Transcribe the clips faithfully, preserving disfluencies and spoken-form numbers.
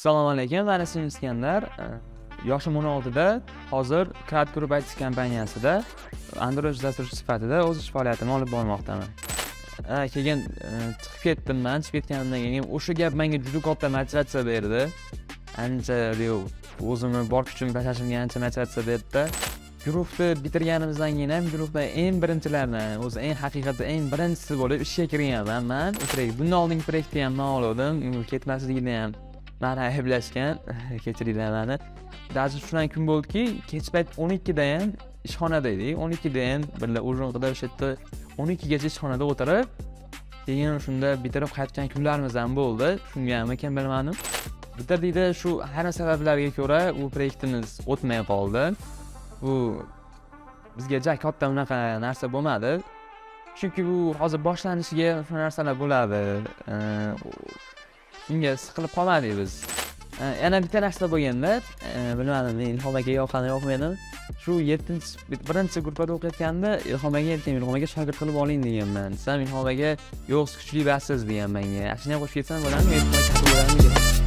Assalomu alaykum, men ismim Iskandar. Yoshim o'n oltida, hozir Cloud Group I T kompaniyasida Android dasturchi sifatida o'z ish faoliyatimni olib bormoqdaman. Keyin chiqib ketdim men, chiqib ketganimdan keyin o'sha gap menga juda katta motivatsiya berdi. Ancha o'zimni bor kuchimni tashlashimga ancha motivatsiya berdi. Guruhni bitirganimizdan keyin ham guruhda eng birinchilardan, o'zi eng haqiqatda eng birinchisi bo'lib ishga kirganman. Men o'tirib, bundan oldingi proyektni ham men oldim, ketmasligini ham meni ayblashgan, kechiringlar meni. Даже shundan kun bo'ldiki, kech payt o'n ikkida ham ishxonada edik. o'n ikkida ham birga Urunqida o'sha yerda o'n ikkigacha ishxonada o'tirib, keyin shunda bitirib qaytgan kunlarimiz ham bo'ldi. Tushunganmi ekan bilmadim. Bitirdikda shu har sabablarga ko'ra u proyektimiz o'tmay qoldi. Bu bizga juda katta unaqa narsa bo'lmadi. Chunki bu hozir boshlanishiga shu narsalar bo'ladi. Shunga siqilib qolmadik biz. Yana bitta narsa bo'lganda, bilmadim, men Ilhom aka yoqani yo'qmeni. Shu yettinchi birinchi guruhda o'qiyotganda Ilhom aka aytgan, Ilhom aka shogird qilib oling deganman. Desam Ilhom aka yo'q, siz kuchli basiz degan menga. Shuni ham qo'shib ketsam bo'ladimi? Ilhom aka qilib bo'ladimi?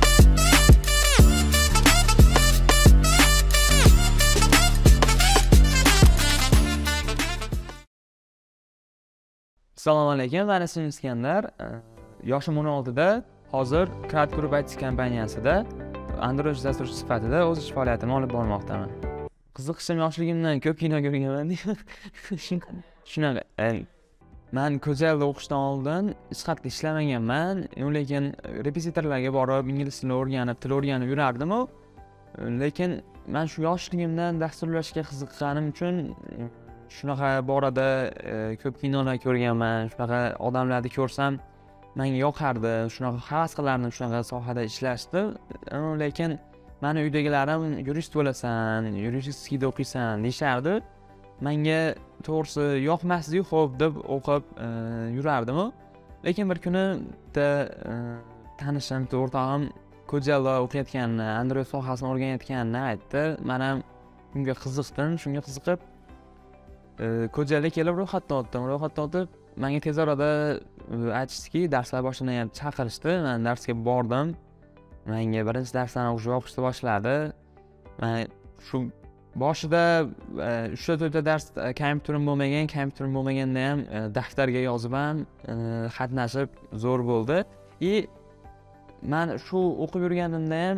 Assalomu alaykum, men ismim Iskandar. Yoshim o'n oltida, hozir Cloud Group I T kompaniyasida Android dasturchi sifatida o'z ish faoliyatimni olib bormoqdaman. Qiziqishim yoshligimdan ko'p kino ko'rganman. Shunaqa. Men Ko'zalda o'qishdan oldin hech qayerda ishlamaganman, lekin repetitorlarga borib, ingliz tilini o'rganib, til o'rganib yurardim. Lekin men shu yoshligimdan dasturlashga qiziqqanim uchun shunaqa borada ko'p kinolar ko'rganman. Shunaqa odamlarni ko'rsam menga yoqardi, shunaqa havas qilardim shunaqa sohada ishlashni. Lekin meni uydagilarim yurist bo'lasan, yuristlikda o'qiysan deyishardi. Menga to'g'risi yoqmasdi, xo'p deb o'qib yurardim. Lekin bir kuni bitta tanishim, o'rtog'im Ko'jalda o'qiyotganini, Android sohasini o'rganayotganini aytdi. Men ham bunga qiziqdim, shunga qiziqib Ko'jalga kelib ro'yxatdan o'tdim. Ro'yxatdan o'tib, menga tez orada aytishdiki, darslar boshlanyapti, chaqirishdi. Men darsga bordim. Menga birinchi darsdan o'qishni o'qishni boshladi. Men shu boshida uch to'rtta dars kompyuterim bo'lmagan, kompyuterim bo'lmaganda ham daftarga yozib ham qatnashib zo'r bo'ldi. И men shu o'qib yurganimda ham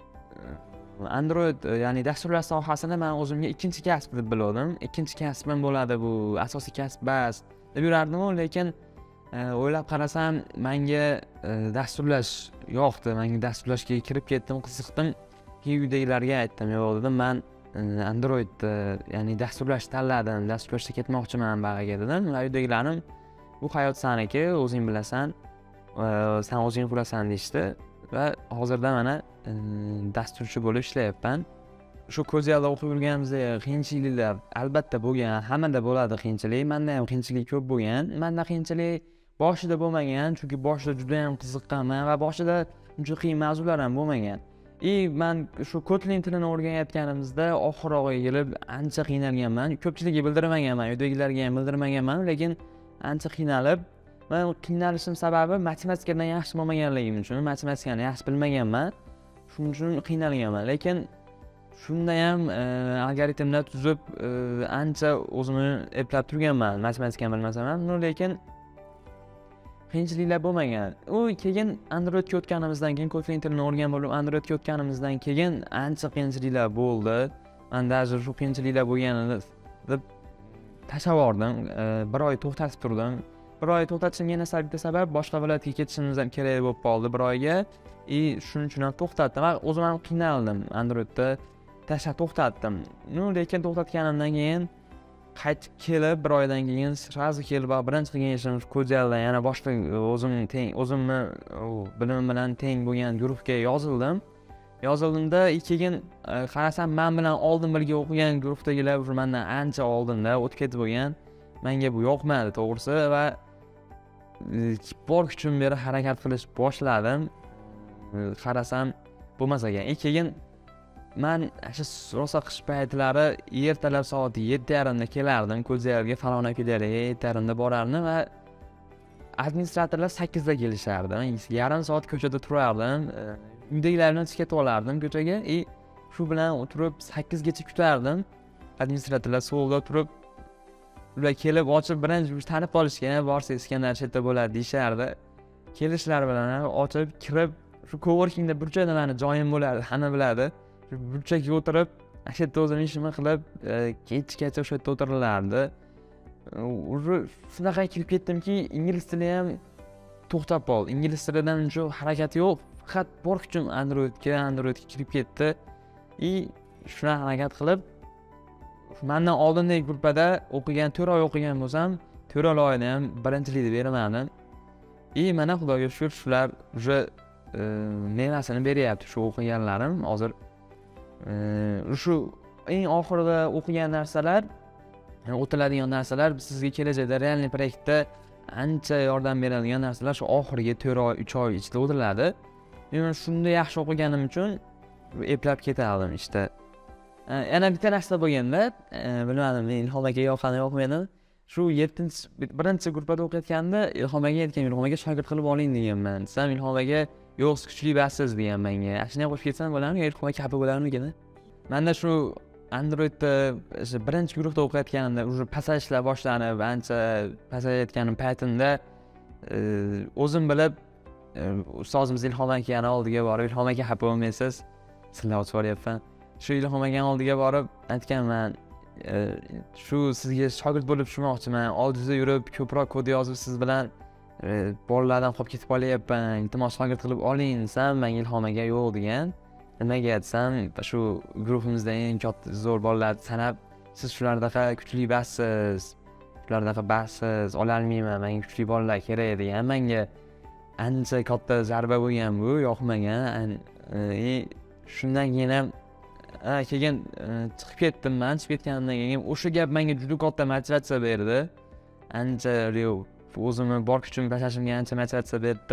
Android, ya'ni dasturlash sohasini men o'zimga ikkinchi kasb deb bildim. Ikkinchi kasbim bo'ladi, bu asosiy kasb bas deb yurardim, lekin o'ylab qarasam menga dasturlash yoqdi. Menga dasturlashga kirib ketdim, qiziqdim. Keyin uydagilarga aytdim, yo'q dedim, men Android, ya'ni dasturlash tanladim, dasturlashga ketmoqchiman bag'aga dedim. Va uydagilarim bu hayot saniki, o'zing bilasan, sen o'zing qurasan deyishdi. Va hozirda mana dasturchi bo'lib ishlayapman. Shu Ko'zalda o'qib yurganimizda qiyinchiliklar albatta bo'lgan, hammada bo'ladi qiyinchilik. Menda ham qiyinchilik ko'p bo'lgan. Menda qiyinchilik boshida bo'lmagan, chunki boshida juda ham qiziqqanman va boshida uncha qiyin mavzular ham bo'lmagan. И men shu Kotlin tilini o'rganayotganimizda oxirroqqa kelib ancha qiynalganman. Ko'pchilikka bildirmaganman, uydagilarga ham bildirmaganman, lekin ancha qiynalib, men qiynalishim sababi matematikadan yaxshi bo'lmaganligim uchun, matematikani yaxshi bilmaganman. Shuning uchun qiynalganman. Lekin shunda ham algoritmlar tuzib ancha o'zimni eplab turganman, matematikani bilmasam ham, lekin qiyinchiliklar bo'lmagan. U keyin Androidga o'tganimizdan keyin Kotlin tilini o'rganib bo'lib Androidga o'tganimizdan keyin ancha qiyinchiliklar bo'ldi. Men даже shu qiyinchiliklar bo'lganini deb tashlab yubordim. Bir oy to'xtatib turdim. Bir oy to'xtatishimga yana bitta sabab, boshqa viloyatga ketishimiz ham kerak bo'lib qoldi bir oyga. И shuning uchun ham to'xtatdim. Men o'zim ham qiynaldim Androidda. Tashlab to'xtatdim. No, lekin to'xtatganimdan keyin qaytib kelib bir oydan keyin sразу kelib birinchi qilgan ishim Ko'jalda yana boshqa o'zim teng, o'zimni bilimim bilan teng bo'lgan guruhga yozildim. Yozildimda keyin qarasam men bilan oldin birga o'qigan guruhdagilar mendan ancha oldinda o'tib ketib bo'lgan. Menga bu yoqmadi to'g'risi va bor kuchim berib harakat qilish boshladim. Qarasam bo'lmas ekan. Keyin men shu rosa qish paytlari ertalab soat yetti yarimda kelardim Ko'jalga, Falon akalarga yetti yarimda borardim va administratorlar sakkizda kelishardi. Yarim soat ko'chada turardim. uydagilar bilan chiqib ketib olardim ko'chaga. И shu bilan o'tirib sakkizgacha kutardim. Administratorlar so'lda turib, ular kelib ochib birinchi tanib qolishgan, borsa Iskandar chetda bo'ladi deyishardi. Kelishlari bilan ochib kirib, shu coworkingda burchakda meni joyim bo'lardi, hamma biladi. Shu burchakka o'tirib, o'sha yerda o'zim ishimni qilib, kechgacha o'sha yerda o'tirilardi. Shunaqa kirib ketdimki, ingliz tili ham to'xtab qoldi. Ingliz tilidan uncha harakat yo'q. Faqat bor kuchim Androidga, Androidga kirib ketdi. И shuna harakat qilib, mendan oldindagi gruppada o'qigan, to'rt oy o'qigan bo'lsam, to'rt oyda ham birinchilikni bermadim. И mana Xudoga shukr, shular уже mevasini beryapti shu o'qiganlarim. Hozir shu eng oxirida o'qigan narsalar, o'tiladigan narsalar sizga kelajakda realniy proyektda ancha yordam beradigan narsalar shu oxirgi to'rt oy, uch oy ichida o'tiladi. Men shunda yaxshi o'qiganim uchun eplab ketardim işte. Yana bitta narsa bo'lganda, bilmadim, men Ilhom aka yoqqani yo'qmidi. Shu yettinchi birinchi gruppada o'qiyotganda Ilhom aka aytgan, Ilhom aka shogird qilib oling deganman. Desam Ilhom aka yo'q, siz kuchli bassiz degan menga. Shunday qo'shib ketsam bo'ladimi? Ilhom aka xafa bo'larmikin? Menda shu Androidda birinchi guruhda o'qiyotganimda уже pasajlar boshlanib, ancha pasayayotganim paytimda o'zim bilib ustozimiz Ilhom akani oldiga borib, Ilhom aka xafa bo'lmaysiz, sizlar ochib olyapman. Shu Ilhom akani oldiga borib aytganman, shu sizga shogird bo'lib tushmoqchiman, oldingizda yurib ko'proq kod yozib siz bilan bolalardan qolib ketib qolyapman, iltimos shogird qilib oling desam, menga Ilhom aka yo'q degan. Nimaga desam, shu guruhimizda eng katta zo'r bolalarni sanab, siz shulardaqa kuchli bassiz, shulardaqa bassiz ololmayman, menga kuchli bolalar kerak degan. Menga ancha katta zarba bo'lgan bu, yoqmagan. Shundan keyin ham keyin chiqib ketdim men. Chiqib ketganimdan keyin o'sha gap menga juda katta motivatsiya berdi. Ancha o'zimni bor kuchimni tashlashimga ancha motivatsiya berdi.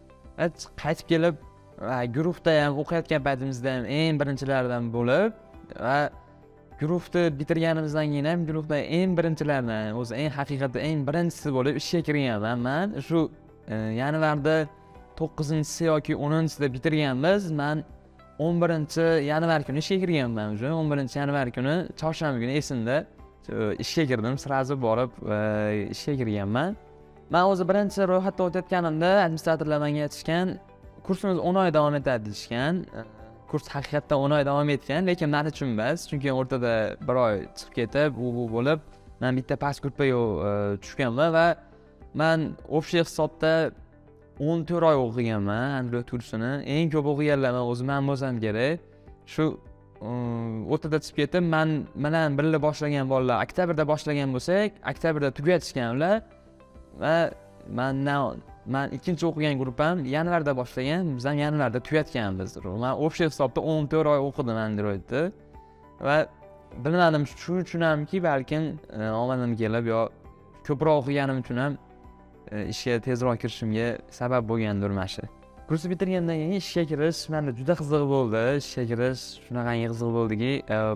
Qaytib kelib guruhda ham o'qiyotgan paytimizda ham eng birinchilardan bo'lib va guruhni bitirganimizdan keyin ham guruhda eng birinchilardan, o'zi eng haqiqatda eng birinchisi bo'lib ishga kirganman. Men shu yanvarda to'qqizinchisi yoki o'ninchida bitirganmiz. Men o'n birinchi yanvar kuni ishga kirganman. O'sha o'n birinchi yanvar kuni chorshanba kuni esimda ishga kirdim, sirazi borib ishga kirganman. Men o'zi birinchi ro'yxatda o'tayotganimda administratorlar menga aytishgan, kursimiz o'n oy davom etadi deyishgan. Kurs haqiqatdan o'n oy davom etgan, lekin men uchun emas, chunki o'rtada bir oy chiqib ketib, u bu bo'lib, men bitta past gruppaga tushganman va men общий hisobda o'n to'rt oy o'qiganman Android kursini. Eng ko'p o'qiganlar o'zi men bo'lsam kerak. Shu o'rtada chiqib ketib, men bilan birga boshlagan bolalar oktyabrda boshlagan bo'lsak, oktyabrda tugatishgan ular va mendan men ikkinchi o'qigan gruppam yanvarda boshlagan, biz ham yanvarda tugatganmiz. Men общий hisobda o'n to'rt oy o'qidim Androidni va bilmadim, shu uchun hamki balkim omadim kelib yo ko'proq o'qiganim uchun ham ishga tezroq kirishimga sabab bo'lgandir mana shu. Kursni bitirgandan keyin ishga kirish menda juda qiziq bo'ldi. Ishga kirish shunaqangi qiziq bo'ldiki,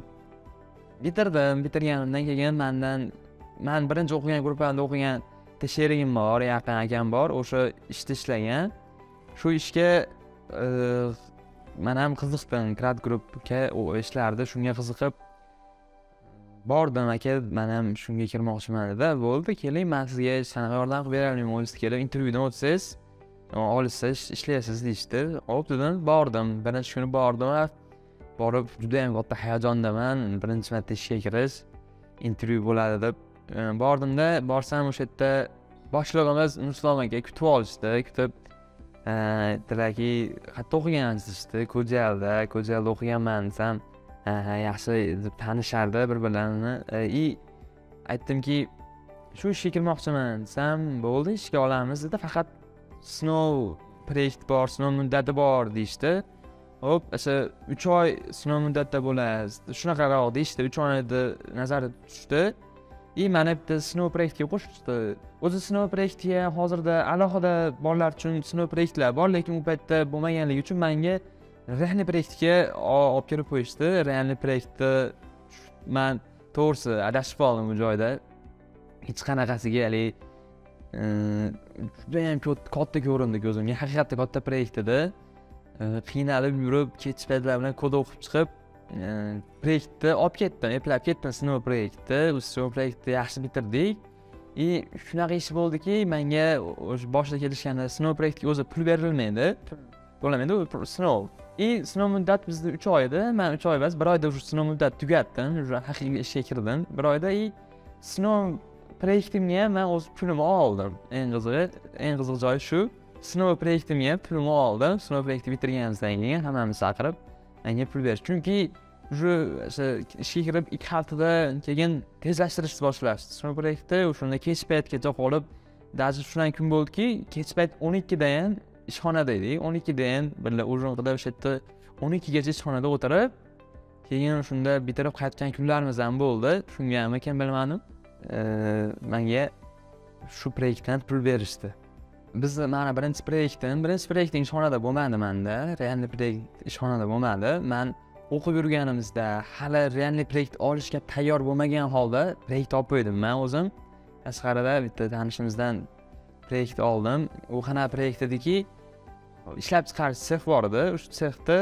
bitirdim. Bitirganimdan keyin mendan men birinchi o'qigan gruppamda o'qigan sherigim bor, yaqin akam bor, o'sha ishda ishlagan. Shu ishga men ham qiziqdim, Krat Groupga u ishlardi, shunga qiziqib bordim. Aka, men ham shunga kirmoqchiman dedi. Bo'ldi, keling, men sizga sanaqa yordam qilib beraman, o'zingiz kelib intervyudan o'tsangiz, olsangiz ishlaysiz deyishdi. Xo'p dedim, bordim. Birinchi kuni bordim va borib juda ham katta hayajondaman. Birinchi marta ishga kirish, intervyu bo'ladi deb bordimda, borsam o'sha yerda boshlig'imiz Nursulom aka kutib olishdi, kutib aytdilarki, qayerda o'qigansiz dedi, Ko'jalda, Ko'jalda o'qiganman desam, ha, yaxshi deb tanishardi bir-birlarini. И aytdimki, shu ishga kirmoqchiman desam, bo'ldi, ishga olamiz dedi, faqat sinov proyekt bor, sinov muddati bor deyishdi. Hop, o'sha uch oy sinov muddatda bo'lasiz. Shunaqaroq deyishdi, uch oyda nazarda tutishdi. И mana bitta sinov proyektga qo'shishdi. O'zi sinov proyektiga hozirda alohida bolalar uchun sinov proyektlar bor, lekin u paytda bo'lmaganligi uchun menga realniy proyektga olib kirib qo'yishdi. Realniy proyektda men to'g'risi adashib qoldim bu joyda. Hech qanaqasiga hali juda ham katta ko'rindi ko'zimga. Haqiqatda katta proyekt edi. qiynalib yurib, kech paytlar bilan kod o'qib chiqib, proyektni olib ketdim, eplab ketdim sinov proyektni. O'sha sinov proyektni yaxshi bitirdik. И shunaqa ish bo'ldiki, menga o'sha boshida kelishganda sinov proyektga o'zi pul berilmaydi. Bo'lmaydi, u sinov. И sinov muddat bizda uch oy edi. Men uch oy emas, bir oyda o'sha sinov muddat tugatdim. O'sha haqiqiy ishga kirdim. Bir oyda и sinov proyektimga men o'z pulimni oldim. Eng qizig'i, eng qiziq joyi shu. Sinov proyektimga pulimni oldim. Sinov projektni bitirganimizdan keyin hammamizni chaqirib, menga pul berdi. Chunki o'sha ishga kirib ikki haftada keyin tezlashtirishni boshlashdi. Sinov proyektda o'shanda kech paytgacha qolib, даже shunday kun bo'ldiki, kech payt o'n ikkida ham ishxonada edik. o'n ikkida ham birga Urumqida o'sha yerda o'n ikkigacha ishxonada o'tirib, keyin shunda bitirib qaytgan kunlarimiz ham bo'ldi. Shungami ekan bilmadim. Menga shu proyektdan pul berishdi. Biz mana birinchi proyektim, birinchi proyektim ishxonada bo'lmadi menda. Realniy proyekt ishxonada bo'lmadi. Men o'qib yurganimizda hali realniy proyekt olishga tayyor bo'lmagan holda proyekt olib qo'ydim. Men o'zim tashqarida bitta tanishimizdan proyekt oldim. U qanaqa proyekt ediki, ishlab chiqarish sex bor edi. O'sha sexda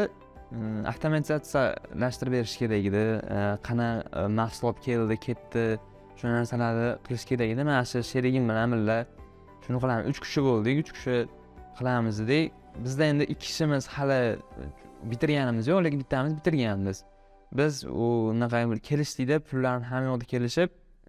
avtomatizatsiyalashtirib berish kerak edi. Qanaqa mahsulot keldi, ketdi, shu narsalarni qilish kerak edi. Men shu sherigim bilan birga shuni qilamiz. uch kishi bo'ldik, uch kishi qilamiz dedik. Bizda endi ikki kishimiz hali bitirganimiz yo'q, lekin bittamiz bitirganmiz. Biz u unaqa kelishdikda pullarni hamma yoqda kelishib,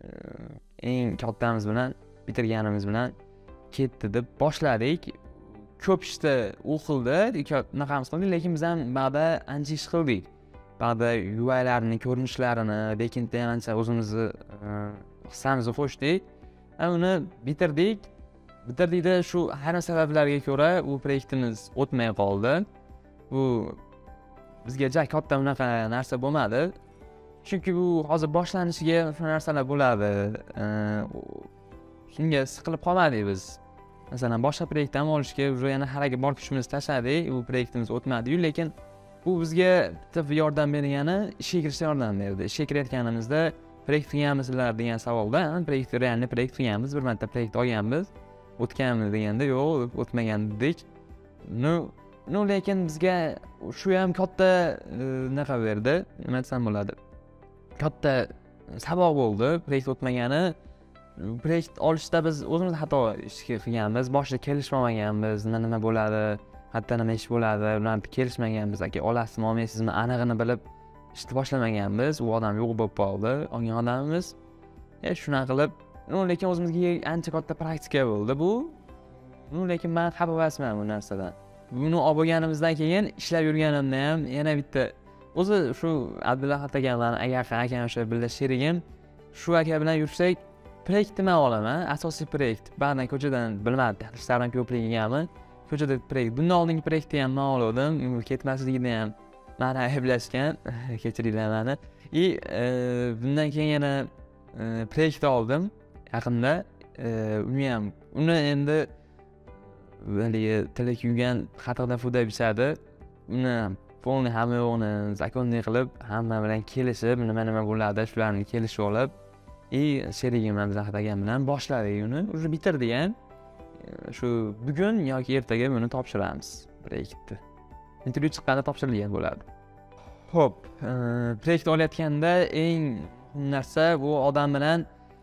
eng kattamiz bilan bitirganimiz bilan ketdi deb boshladik. Ko'p ishda u qildi, unaqamiz qildik, lekin biz ham ba'da ancha ish qildik. Ba'da U I'larni, ko'rinishlarini, backendda ham ancha o'zimizni hissamizni qo'shdik. Uni bitirdik. Bitirdikda shu har sabablarga ko'ra u proyektimiz o'tmay qoldi. Bu bizga juda katta unaqa narsa bo'lmadi. Chunki bu hozir boshlanishiga shu narsalar bo'ladi. Shunga siqilib qolmadik biz. Masalan, boshqa proyektdan olishga уже yana haraga bor kuchimizni tashladik. Bu proyektimiz o'tmadi-yu, lekin bu bizga bitta yordam bergani ishga kirishga yordam berdi. Ishga kirayotganimizda proyekt qilganmizlar degan savolda, proyekt realniy proyekt qilganmiz, bir marta proyekt olganmiz. O'tganmi deganda yo'q, o'tmagan dedik. No, no lekin bizga shu ham katta nafa berdi. Nima desam bo'ladi? Katta saboq bo'ldi proyekt o'tmagani. Proyekt olishda biz o'zimiz xato ish qilganmiz. Boshida kelishmaganmiz, nima nima bo'ladi, hatto nima ish bo'ladi, ular kelishmaganmiz. Aka, olasizmi, olmaysizmi, anig'ini bilib ishni boshlamaganmiz. U odam yo'q bo'lib qoldi, olgan odamimiz. E shunaqa qilib, no lekin o'zimizga ancha katta praktika bo'ldi bu. No lekin men xafa emasman bu narsadan. Buni olib bo'lganimizdan keyin ishlab yurganimda ham yana bitta o'zi shu Abdulla aka bilan agar aka o'sha birga sherigim shu aka bilan yursak proyektni men olaman, asosiy proyekt. Ba'zan ko'chadan bilmadi, ishlardan ko'pligigami, ko'chada proyekt. Bundan oldingi proyektni ham men oldim, ketmasligini ham meni ayblashgan, kechiringlar meni. И bundan keyin yana proyektni oldim yaqinda. Uni ham uni endi haligi tili kuygan xatodan foda bishadi. Uni polni hamma yo'qni zakonniy qilib, hamma bilan kelishib, nima nima bo'ladi, shularni kelishib olib, и sherigim Abdulla aka bilan boshladik uni. Уже bitirdik ham. Shu bugun yoki ertaga buni topshiramiz proyektni. Intervyu chiqqanda topshirilgan bo'ladi. Xo'p, proyekt olayotganda eng narsa bu odam bilan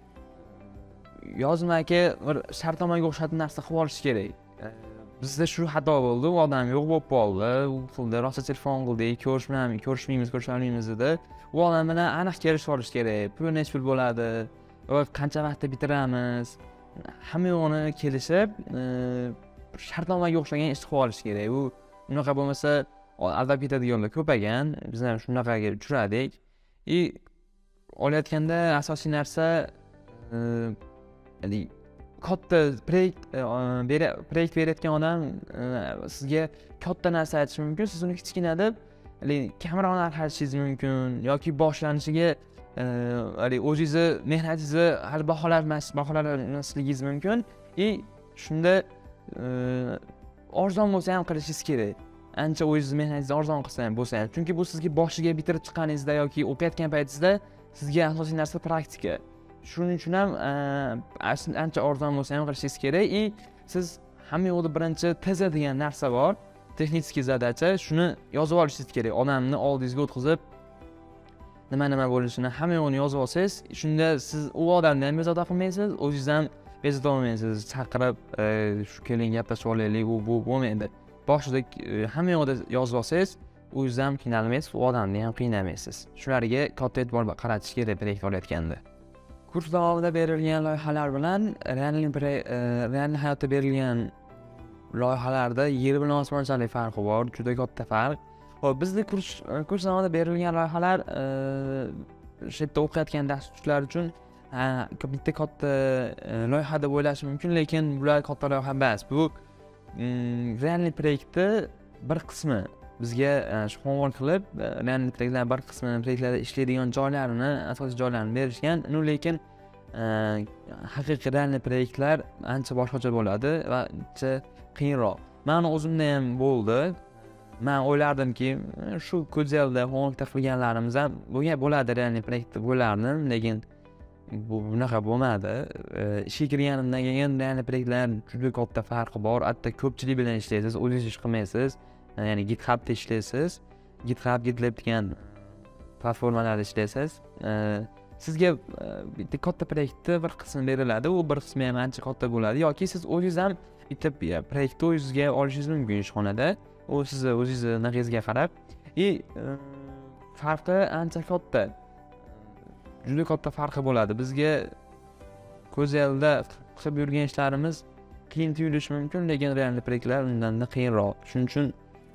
yozmaki bir shartnomaga o'xshatib narsa qilib olish kerak. Bizda shu xato bo'ldi, u odam yo'q bo'lib qoldi. U pulda rosa telefon qildik, ko'rishmaymiz, ko'rishmaymiz, ko'rishmaymiz dedi. U odam bilan aniq kelishib olish kerak. Pul necha pul bo'ladi, va qancha vaqtda bitiramiz. Hamma yo'qni kelishib, shartnomaga o'xshagan ish qilib olish kerak. U unaqa bo'lmasa, aldab ketadiganlar ko'paygan. Biz ham shunaqaga uchradik. И olayotganda asosiy narsa ya'ni katta proyekt proyekt berayotgan odam sizga katta narsa aytishi mumkin, siz uni kichkina deb kamroq narx aytishingiz mumkin yoki boshlanishiga o'zingizni mehnatingizni hali baholanmasligingiz mumkin. И shunda arzon bo'lsa ham qilishingiz kerak. Ancha o'zingiz mehnatingizni arzon qilsa ham bo'lsa ham, chunki bu sizga boshiga bitirib chiqqaningizda yoki o'qiyotgan paytingizda sizga asosiy narsa praktika. Shuning uchun ham ancha arzon bo'lsa ham qilishingiz kerak. И siz hamma yo'qda birinchi teza degan narsa bor. texnik zadacha, shuni yozib olishingiz kerak. Odamni oldingizga o'tkazib nima nima bo'lishini hamma yo'qni yozib olsangiz, shunda siz u odamni ham bezovta qilmaysiz, o'zingiz ham bezovta olmaysiz. Chaqirib, shu keling gaplashib olaylik, u bu bo'lmaydi. Boshida hamma yo'qda yozib olsangiz, o'zingiz ham qiynalmaysiz, u odamni ham qiynamaysiz. Shularga katta e'tibor qaratish kerak proyekt olayotganda. Kurs davomida berilgan loyihalar bilan real hayotda berilgan loyihalarda yer bilan osmonchalik farqi bor, juda katta farq. Xo'p, bizning kurs kurs davomida berilgan loyihalar shu yerda o'qiyotgan darsliklar uchun bitta katta loyiha deb o'ylash mumkin, lekin bular katta loyiha emas. Bu realniy proyektni bir qismi bizga shu qo'ng'iroq qilib, realniy proyektlar bir qismini proyektlarda ishlaydigan joylarini, asosiy joylarini berishgan. Lekin haqiqiy realniy proyektlar ancha boshqacha bo'ladi va ancha qiyinroq. Meni o'zimda ham bo'ldi. Men o'ylardimki, shu ko'zelda qo'ng'iroqda qilganlarimiz ham bunga bo'ladi, realniy proyektda bo'lardim, lekin bu bunaqa bo'lmadi. Ishga kirganimdan keyin realniy proyektlar juda katta farqi bor. Hatto ko'pchilik bilan ishlaysiz, o'zingiz ish qilmaysiz. Ya'ni GitHubda ishlaysiz. GitHub, GitLab degan platformalarda ishlaysiz. Sizga bitta katta proyektni bir qismi beriladi, u bir qismi ham ancha katta bo'ladi yoki siz o'zingiz ham bitta proyektni o'zingizga olishingiz mumkin ishxonada. U sizni o'zingizni naqingizga qarab, и farqi ancha katta. Juda katta farqi bo'ladi. Bizga ko'zelda qilib yurgan ishlarimiz qiyin tuyulishi mumkin, lekin realniy proyektlar undan qiyinroq. Shuning uchun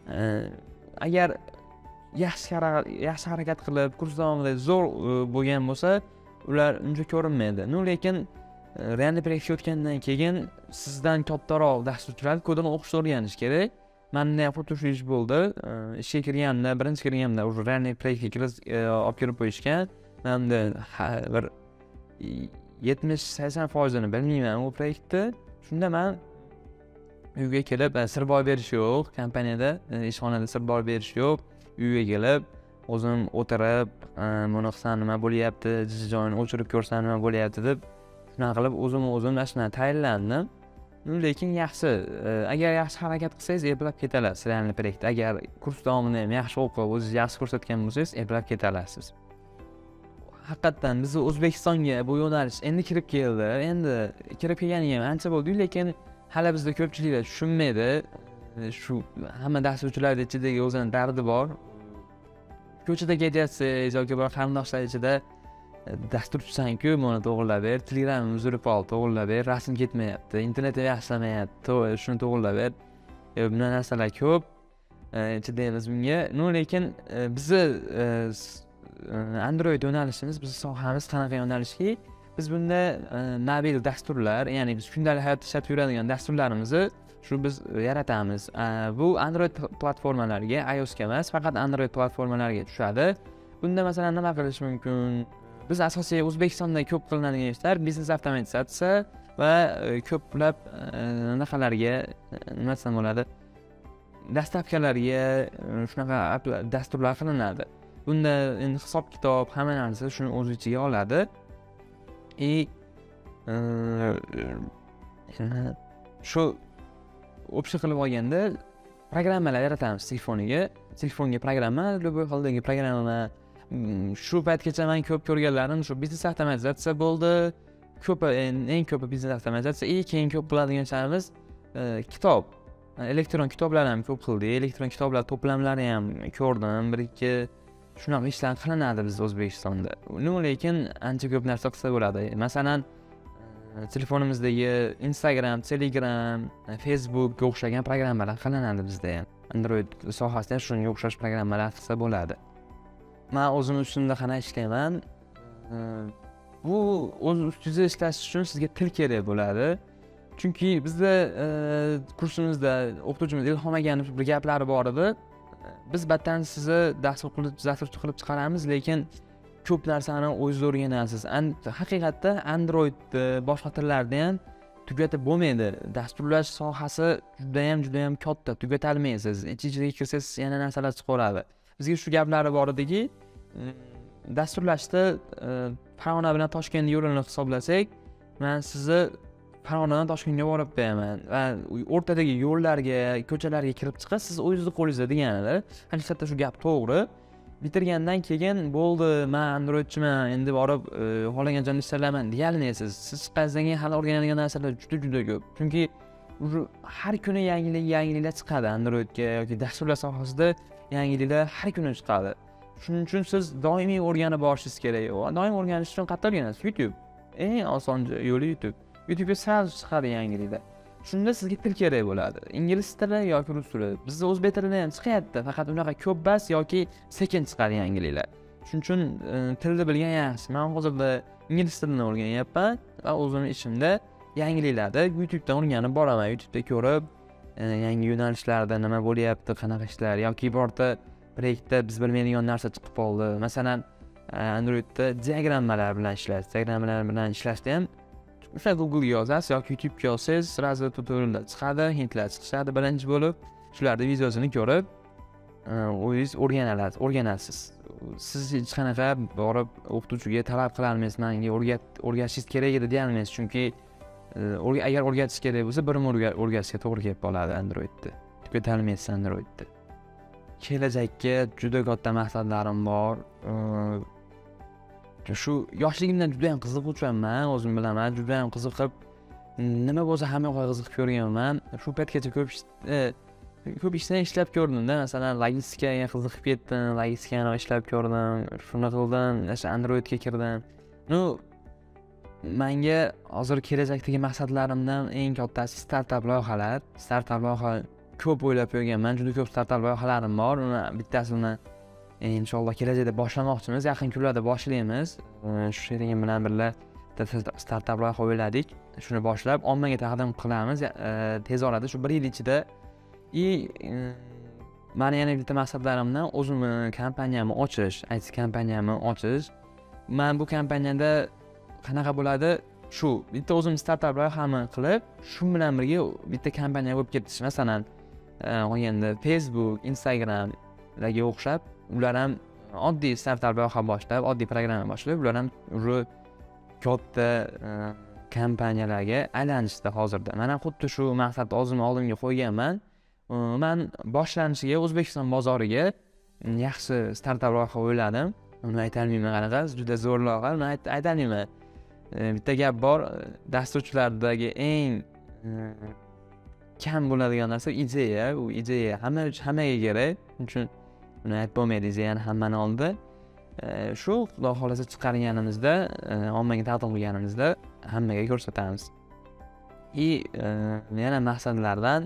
agar yaxshi yaxshi harakat qilib kurs davomida zo'r bo'lgan bo'lsa, ular uncha ko'rinmaydi. No, lekin realniy proyektga o'tgandan keyin sizdan kattaroq dasturchilar kodini o'qishni o'rganish kerak. Menda ham xuddi shu ish bo'ldi. Ishga kirganimda, birinchi kirganimda o'sha realniy proyektga kirib olib kirib qo'yishgan. Menda bir yetmish sakson foizini bilmayman u proyektni. Shunda men uyga kelib, sirboy berish yo'q, kompaniyada, ishxonada sirboy berish yo'q. Uyga kelib, o'zim o'tirib, buni qilsam nima bo'lyapti, joyini o'chirib ko'rsam nima bo'lyapti deb shunaqa qilib o'zim o'zim shunday tayyorlandim. Lekin yaxshi, agar yaxshi harakat qilsangiz, eplab ketasiz realniy proyektda. Agar kurs davomida ham yaxshi o'qib, o'zingiz yaxshi ko'rsatgan bo'lsangiz, eplab ketasiz. Haqiqatan bizni O'zbekistonga bu yo'nalish endi kirib keldi. Endi kirib kelganiga ham ancha bo'ldi, lekin hali bizda ko'pchiliklar tushunmaydi. Shu hamma darsuvchilar ichidagi o'zining dardi bor. Ko'chada ketyapsiz yoki bir qarindoshlar ichida dasturchisan-ku, buni to'g'rilab ber, Telegramni uzilib qoldi, to'g'rilab ber, rasm ketmayapti, internet yaxshilamayapti, shuni to'g'rilab ber. Bunday narsalar ko'p. Chidaymiz bunga. No, lekin bizni Android yo'nalishimiz, bizning sohamiz qanaqa yo'nalishki, biz bunda mobil dasturlar, ya'ni biz kundalik hayotda ishlatib yuradigan dasturlarimizni shu biz yaratamiz. Bu Android platformalariga, iOSga emas, faqat Android platformalariga tushadi. Bunda masalan nima qilish mumkin? Biz asosiy O'zbekistonda ko'p qilinadigan ishlar biznes avtomatizatsiya va ko'plab narsalarga, nima desam bo'ladi? Dastavkalarga shunaqa dasturlar qilinadi. Bunda endi hisob-kitob, hamma narsa shuni o'z ichiga oladi. И shu общий qilib olganda programmalar yaratamiz telefoniga. Telefonga programma, любой xildagi programma. Shu paytgacha men ko'p ko'rganlarim shu biznes avtomatizatsiya bo'ldi. Ko'p eng ko'p biznes avtomatizatsiya, eng keyin ko'p bo'ladigan ishlarimiz kitob. Elektron kitoblar ham ko'p qildik. Elektron kitoblar to'plamlari ham ko'rdim. Bir ikki shunaqa ishlar qilinadi bizda O'zbekistonda. Lekin ancha ko'p narsa qilsa bo'ladi. Masalan, telefonimizdagi Instagram, Telegram, Facebookga o'xshagan programmalar qilinadi bizda ham. Android sohasida shunga o'xshash programmalar qilsa bo'ladi. Men o'zim ustimda qana ishlayman. Bu o'z ustingizda ishlash uchun sizga til kerak bo'ladi. Chunki bizda kursimizda o'qituvchimiz Ilhom Aganov bir gaplari bor edi. Biz battan sizni dastur qilib, dasturchi qilib chiqaramiz, lekin ko'p narsani o'zingiz o'rganasiz. Haqiqatda Android boshqa tillarda ham tugatib bo'lmaydi. Dasturlash sohasi juda ham juda ham katta, tugatalmaysiz. Ich-ichiga kirsangiz yana narsalar chiqaradi. Bizga shu gaplari bor ediki, dasturlashda Farg'ona bilan Toshkent yo'lini hisoblasak, men sizni Farg'onadan Toshkentga borib beraman va o'rtadagi yo'llarga, ko'chalarga kirib chiqasiz, siz o'zingizni qo'lingizda deganilar. Haqiqatda shu gap to'g'ri. Bitirgandan keyin bo'ldi, men Androidchiman, endi borib xohlagan joyda ishlamayman deya olmaysiz. Siz chiqqaningizdan keyin hali o'rganadigan narsalar juda juda ko'p. Chunki har kuni yangilik yangiliklar chiqadi Androidga yoki dasturlar sohasida yangiliklar har kuni chiqadi. Shuning uchun siz doimiy o'rganib borishingiz kerak. Doim o'rganish uchun qayerda o'rganasiz? YouTube. Eng oson yo'li YouTube. YouTube'ga sal chiqadi yangiliklar. Shunda sizga til kerak bo'ladi. Ingliz tili yoki rus tili. Bizda o'zbek tilida ham chiqyapti, faqat unaqa ko'p bas yoki sekin chiqadi yangiliklar. Shuning uchun tilni bilgan yaxshi. Men hozirda ingliz tilini o'rganyapman va o'zimning ishimda yangiliklarni YouTube'dan o'rganib boraman. YouTube'da ko'rib, yangi yo'nalishlarda nima bo'lyapti, qanaqa ishlar yoki birorta proyektda biz bilmaydigan narsa chiqib qoldi. Masalan, Androidda diagrammalar bilan ishlash, diagrammalar bilan ishlashda ham o'sha Google'ga yozasiz yoki YouTube'ga yozsangiz, sразу tutoriallar chiqadi, hintlar chiqadi. Birinchi bo'lib shularni videosini ko'rib, o'zingiz o'rganasiz, o'rganasiz. Siz hech qanaqa borib o'qituvchiga talab qila olmaysiz, menga o'rgat, o'rgatishingiz kerak edi deya olmaysiz, chunki agar o'rgatish kerak bo'lsa, birma o'rgatishga to'g'ri kelib qoladi Androidda. Tugata olmaysiz Androidda. Kelajakka juda katta maqsadlarim bor. Shu yoshligimdan juda ham qiziquvchiman, o'zim bilaman, juda ham qiziqib, nima bo'lsa hamma yoqqa qiziqib ko'rganman. Shu paytgacha ko'p ko'p ishlar ishlab ko'rdim-da, masalan, logistikaga qiziqib ketdim, logistikani ishlab ko'rdim, shuni qildim, o'sha Androidga kirdim. Nu menga hozir kelajakdagi maqsadlarimdan eng kattasi startap loyihalar. Startap loyiha ko'p o'ylab ko'rganman, juda ko'p startap loyihalarim bor. Uni bittasini inshaalloh kelajakda boshlamoqchimiz, yaqin kunlarda boshlaymiz. Shu sheringim bilan birga startap loyiha o'yladik. Shuni boshlab ommaga taqdim qilamiz tez orada, shu bir yil ichida. И meni yana bitta maqsadlarimdan o'zimni kompaniyamni ochish, I T kompaniyamni ochish. Men bu kompaniyada qanaqa bo'ladi? Shu bitta o'zim startap loyihani qilib, shu bilan birga bitta kompaniya bo'lib ketish. Masalan, o'yinda Facebook, Instagramlarga o'xshab, ular ham oddiy startap loyiha boshlab, oddiy programma boshlab, ular ham ru katta kompaniyalarga aylanishdi hozirda. Men ham xuddi shu maqsadni o'zim oldimga qo'yganman. Men boshlanishiga O'zbekiston bozoriga yaxshi startap loyiha o'yladim. Uni ayta olmayman, qanaqa juda zo'r loyiha, men ayta olmayman. Bitta gap bor, dasturchilardagi eng kam bo'ladigan narsa ideya. U ideya hamma hammaga kerak. Shuning uchun buni aytib bo'lmaydi, ideyani hammani oldida. Shu xudo xolasa chiqarganimizda, ommaga taqdim qilganimizda hammaga ko'rsatamiz. И yana maqsadlardan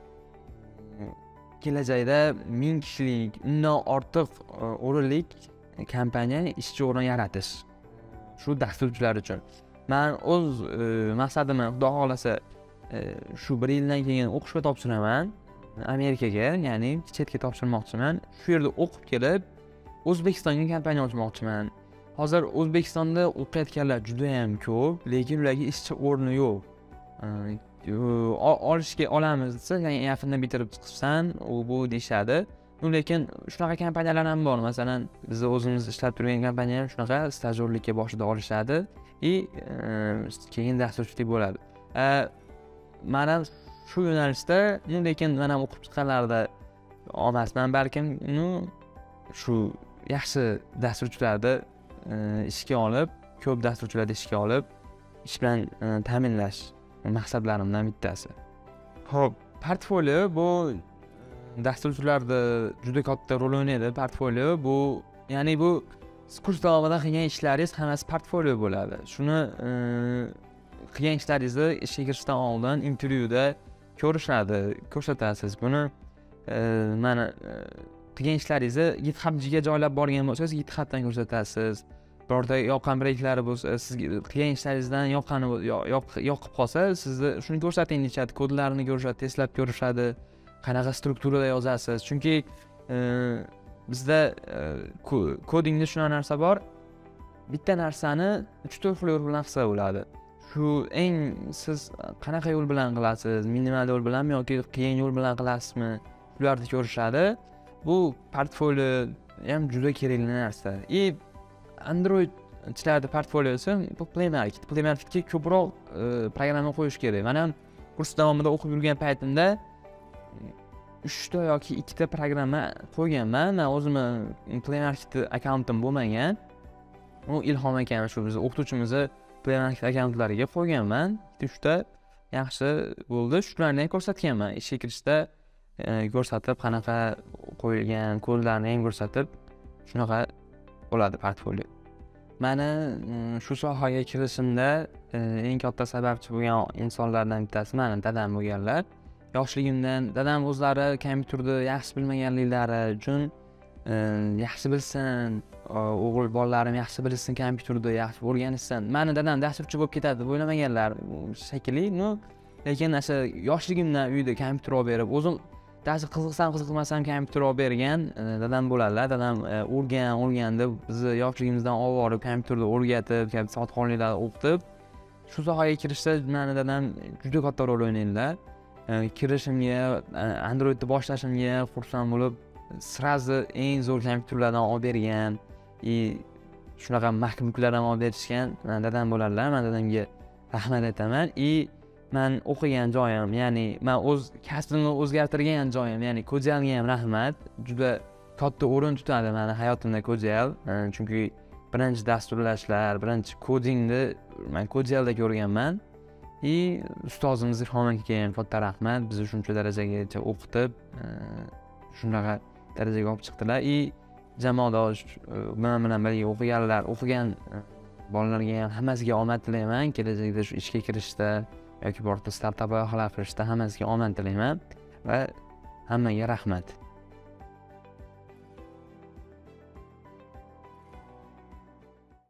kelajakda ming kishilik, undan ortiq o'rinlik kompaniya ishchi o'rin yaratish. Shu dasturchilar uchun. Men o'z maqsadimni xudo xolasa shu bir yildan keyin o'qishga topshiraman. Amerikaga, ya'ni chetga topshirmoqchiman. Shu yerda o'qib kelib, O'zbekistonga kompaniya ochmoqchiman. Hozir O'zbekistonda o'qiyotganlar juda ham ko'p, lekin ularga ishchi o'rni yo'q. Olishga olamiz desa, ya'ni yaqinda bitirib chiqsan, u bu deyshadi. Lekin shunaqa kompaniyalar ham bor. Masalan, biz o'zimiz ishlab turgan kompaniya ham shunaqa stajyorlikka boshida olishadi и keyin dasturchilik bo'ladi. Mana shu yo'nalishda, lekin men ham o'qib chiqqanlarda olmasman balkim, nu shu yaxshi dasturchilarni ishga olib, ko'p dasturchilarni ishga olib, ish bilan ta'minlash maqsadlarimdan bittasi. Xo'p, portfolio bu dasturchilarda juda katta rol o'ynaydi. Portfolio bu, ya'ni bu kurs davomida qilgan ishlaringiz hammasi portfolio bo'ladi. Shuni qilgan ishlaringizni ishga kirishdan oldin intervyuda ko'rishadi, ko'rsatasiz. Buni mana qilgan ishlaringizni GitHub'ga joylab borgan bo'lsangiz, GitHub'dan ko'rsatasiz. Birorta yoqqan proyektlari bo'lsa, siz qilgan ishlaringizdan yoqqani yoqib qolsa, sizni shuni ko'rsating deyishadi, kodlarini ko'rishadi, testlab ko'rishadi, qanaqa strukturada yozasiz. Chunki bizda kodingda shunaqa narsa bor. Bitta narsani uch to'rt xil yo'l bilan qilsa bo'ladi. Shu eng siz qanaqa yo'l bilan qilasiz? Minimal yo'l bilanmi yoki qiyin yo'l bilan qilasizmi? Ularni ko'rishadi. Bu portfolio ham juda kerakli narsa. И Android ishlardi portfoliosi bu Play Market. Play Marketga ko'proq programma qo'yish kerak. Men ham kurs davomida o'qib yurgan paytimda uchta yoki ikkita programma qo'yganman. Men o'zimni Play Market akkauntim bo'lmagan. U Ilhom akam shu biz o'qituvchimizni Play Market akkauntlariga qo'yganman. uchta yaxshi bo'ldi. Shularni ham ko'rsatganman. Ishga kirishda ko'rsatib, qanaqa qo'yilgan kodlarni ham ko'rsatib, shunaqa bo'ladi portfolio. Meni shu sohaga kirishimda eng katta sababchi bo'lgan insonlardan bittasi meni dadam bo'lganlar. Yoshligimdan dadam o'zlari kompyuterni yaxshi bilmaganliklari uchun yaxshi bilsin, o'g'il bolalarim yaxshi bilsin, kompyuterni yaxshi o'rganishsin. Meni dadam dasturchi bo'lib ketadi deb o'ylamaganlar shekilli. No, lekin o'sha yoshligimdan uyda kompyuter olib berib, o'zim dastur qiziqsam, qiziqmasam kompyuter olib bergan dadam bo'ladilar. Dadam o'rgan, o'rgan deb bizni yoshligimizdan olib borib kompyuterni o'rgatib, soatxonliklarni o'qitib, shu sohaga kirishda meni dadam juda katta rol o'ynaydilar. Kirishimga, Androidni boshlashimga xursand bo'lib, srazi eng zo'r kompyuterlardan olib bergan, и shunaqa MacBooklardan olib berishgan dadam bo'ladilar. Men dadamga rahmat aytaman. И men o'qigan joyim, ya'ni men o'z kasbimni o'zgartirgan joyim, ya'ni Ko'jalga ham rahmat. Juda katta o'rin tutadi meni hayotimda Ko'jal. Chunki birinchi dasturlashlar, birinchi kodingni men Ko'jalda ko'rganman. И ustozimiz Ilhom akaga ham katta rahmat. Bizni shuncha darajagacha o'qitib, shunaqa darajaga olib chiqdilar. И jamoadosh men bilan birga o'qiganlar, o'qigan bolalarga ham hammasiga omad tilayman. Kelajakda shu ishga kirishda yoki birorta startap loyihalar qilishda hammasiga omad tilayman va hammaga rahmat.